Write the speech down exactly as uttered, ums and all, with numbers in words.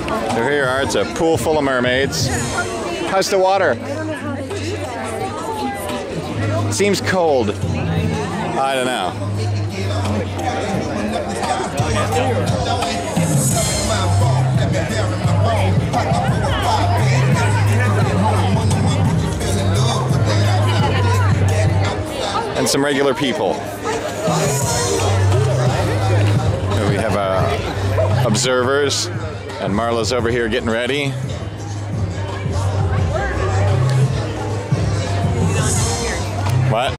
So here you are, it's a pool full of mermaids. How's the water? It seems cold. I don't know. And some regular people. Here we have uh, observers, and Marla's over here getting ready.